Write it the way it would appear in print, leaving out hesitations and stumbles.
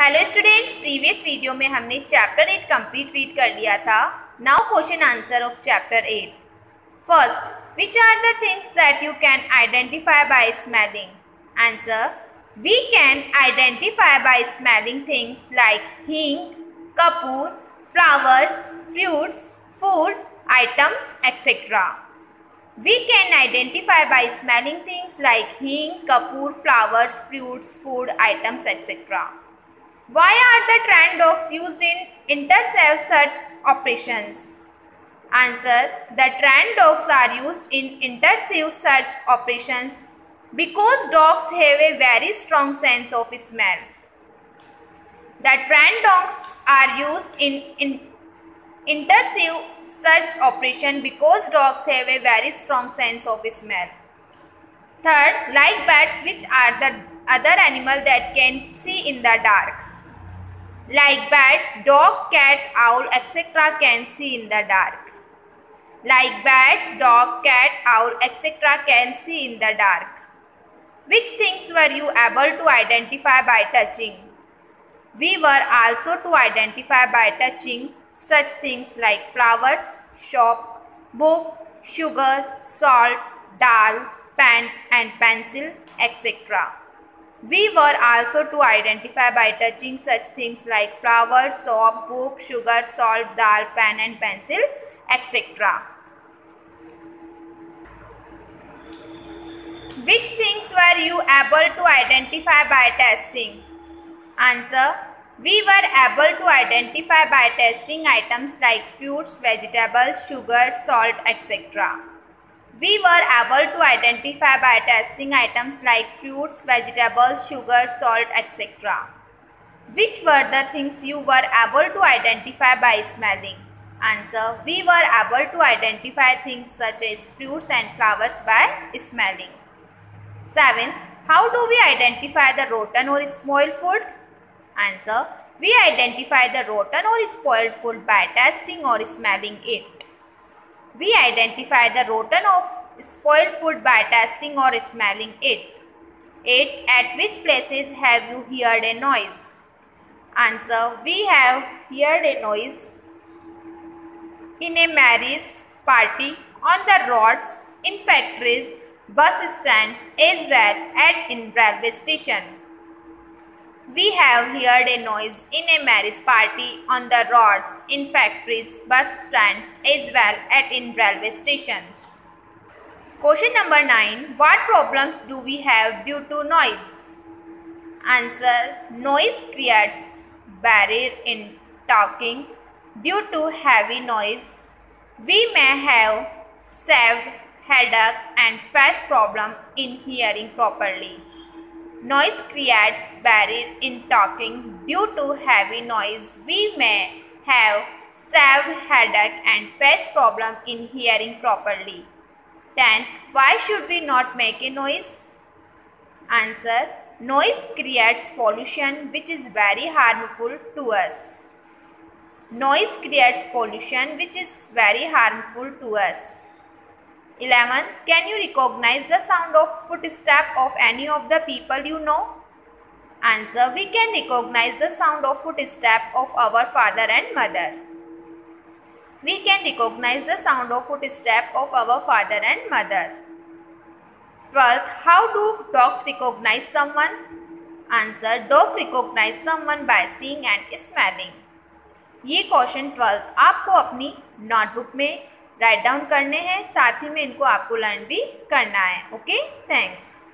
Hello students, previous video में हमने chapter 8 complete read कर लिया था। Now question answer of chapter 8। First, which are the things that you can identify by smelling? Answer, we can identify by smelling things like hing, kapur, flowers, fruits, food items etc. We can identify by smelling things like hing, kapoor, flowers, fruits, food items etc. Why are the trend dogs used in intercept search operations? Answer, the trend dogs are used in intercept search operations because dogs have a very strong sense of smell. The trend dogs are used in intercept search operation because dogs have a very strong sense of smell. Third, like bats, which are the other animal that can see in the dark? Like bats, dog, cat, owl etc. can see in the dark. Like bats, dog, cat, owl etc. can see in the dark. Which things were you able to identify by touching? We were also to identify by touching such things like flowers, shop, book, sugar, salt, dal, pen and pencil etc. We were also to identify by touching such things like flowers, soap, book, sugar, salt, dal, pen and pencil etc. Which things were you able to identify by testing? Answer, we were able to identify by testing items like fruits, vegetables, sugar, salt etc. We were able to identify by testing items like fruits, vegetables, sugar, salt etc. Which were the things you were able to identify by smelling? Answer, we were able to identify things such as fruits and flowers by smelling. 7. How do we identify the rotten or spoiled food? Answer, we identify the rotten or spoiled food by tasting or smelling it. We identify the rotten or spoiled food by tasting or smelling it. 8. At which places have you heard a noise? Answer, we have heard a noise in a marriage party, on the roads, in factories, bus stands as well as in railway station. We have heard a noise in a marriage party, on the roads, in factories, bus stands as well as in railway stations. Question number 9. What problems do we have due to noise? Answer, noise creates barrier in talking. Due to heavy noise, we may have severe headache and face problem in hearing properly. Noise creates barrier in talking. Due to heavy noise, we may have severe headache and face problem in hearing properly. 10th, why should we not make a noise? Answer, noise creates pollution which is very harmful to us. Noise creates pollution which is very harmful to us. 11. Can you recognize the sound of footstep of any of the people you know? Answer, we can recognize the sound of footstep of our father and mother. We can recognize the sound of footstep of our father and mother. 12th, how do dogs recognize someone? Answer, dog recognize someone by seeing and smelling. ये question 12 आपको अपनी notebook में write down करने हैं, साथ ही में इनको आपको लर्न भी करना है। Okay, thanks.